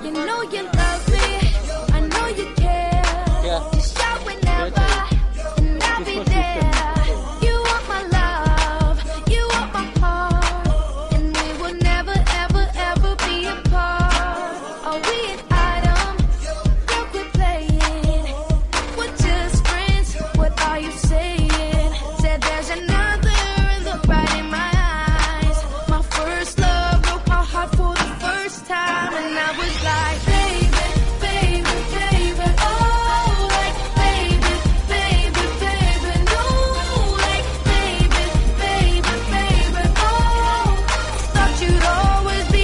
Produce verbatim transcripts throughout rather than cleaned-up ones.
You know you love me, I know you care. Yeah. Just shout whenever, and I'll be there. You want my love, you want my heart, and we will never, ever, ever be apart. Are we an item? Don't quit playing. We're just friends. What are you saying? Said there's another and look right in my eyes. My first love broke my heart for the first time, and I was like, baby, baby, baby, oh, like, baby, baby, baby, no, like, baby, baby, baby, oh, thought you'd always be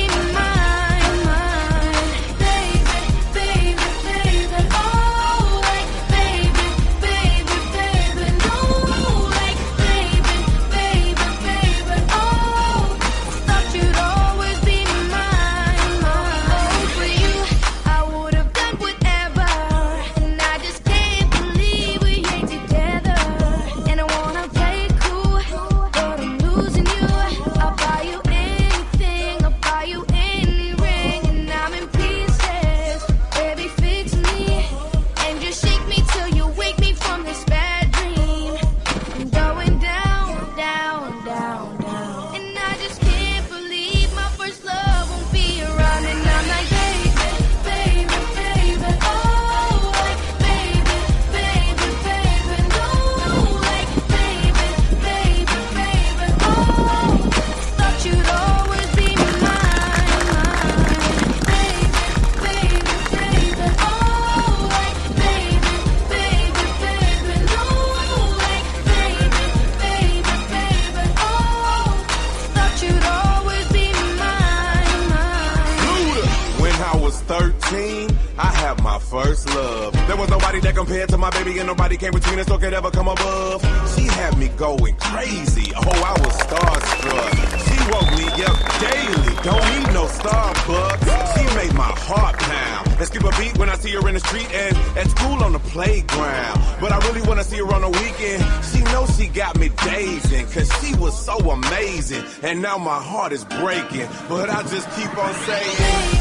mine, mine, baby, baby, baby, oh, like, baby, baby, baby, no, like, baby, baby, baby, oh, thought you'd always be mine, mine. Oh, for you, I would have done whatever, and I just can't believe we ain't together. And I wanna play it cool, but I'm losing you. I'll buy you anything, I'll buy you any ring, and I'm in pieces. Baby, fix me, and just shake me till you wake me from this bad dream. I'm going down, down, down, down, and I just can't believe my first love won't be around. And I'm like, baby, baby, baby, oh, like, baby, baby, baby, no, like, baby, baby, baby, oh, thought you'd always be mine, mine, baby, baby, baby, oh, like, baby, baby, baby, no, like, baby, baby, baby, oh, thought you'd always be mine, mine. When I was thirteen, I had my first love. There was nobody that compared to my baby, and nobody came between us or could ever come above. She had me going crazy. Oh, I was starstruck. She woke me up daily. Don't need no Starbucks. She made my heart pound and skip a beat when I see her in the street and at school on the playground. But I really wanna see her on the weekend. She knows she got me dazing, cause she was so amazing. And now my heart is breaking, but I just keep on saying,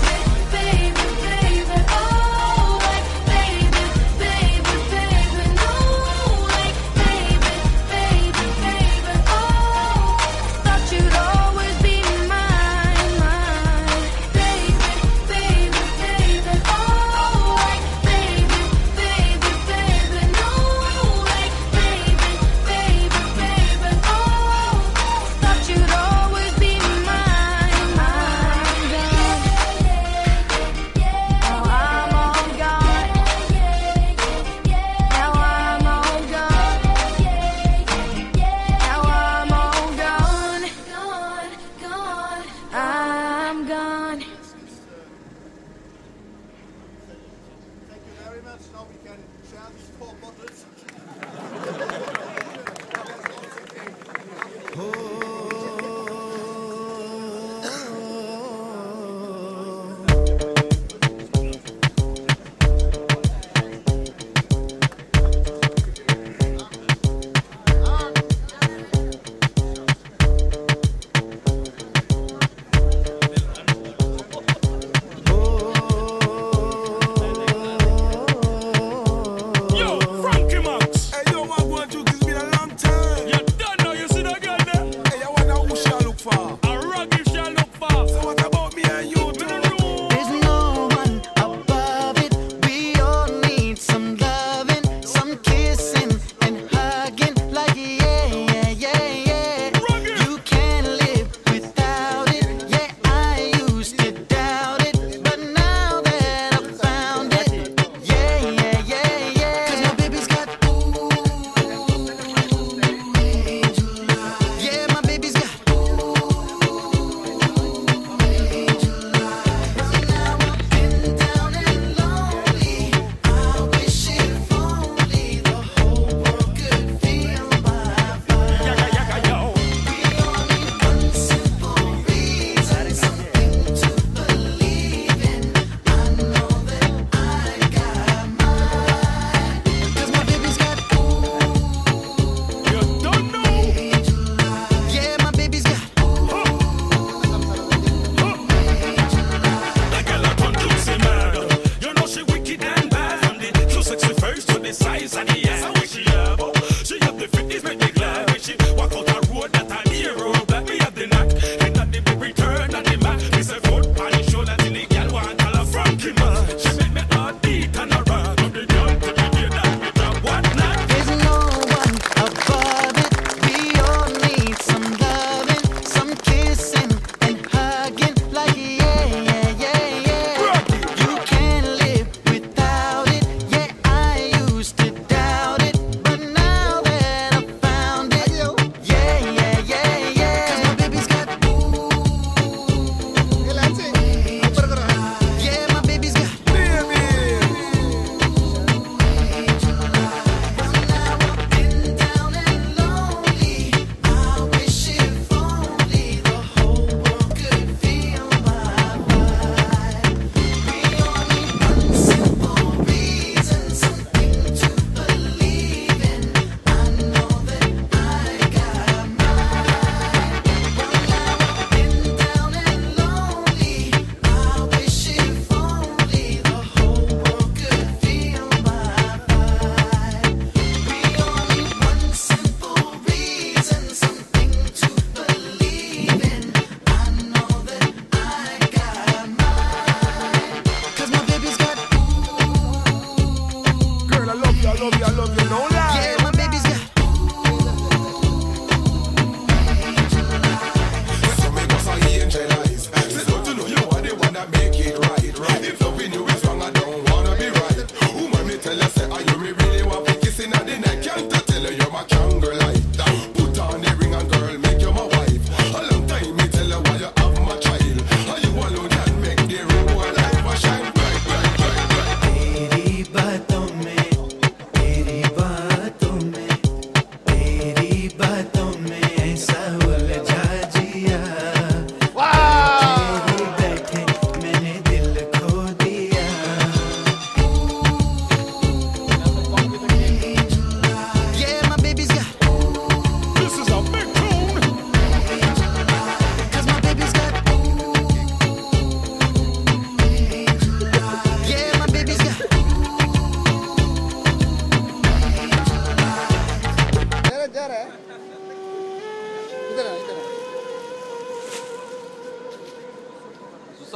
Baby, baby, oh, like, baby, baby, baby, no, like, baby, baby, baby, oh, thought you'd always be mine, mine, baby, baby, baby, oh, like, baby, baby, baby, no, like, baby, baby, baby, oh, thought you'd always be mine, mine, now I'm all gone. Now I'm all gone. Now I'm all gone. Gone, gone. I'm gone. Thank you very much. Now we can share these four bottles. Yo, Frankie Max. Hey, yo,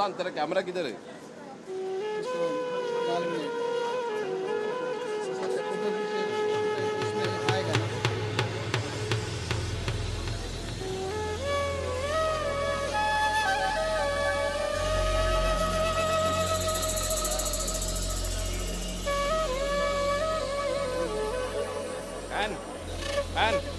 Salman तेरा camera किधर है? इसको डाल में इसमें photo इसमें आएगा ना। And and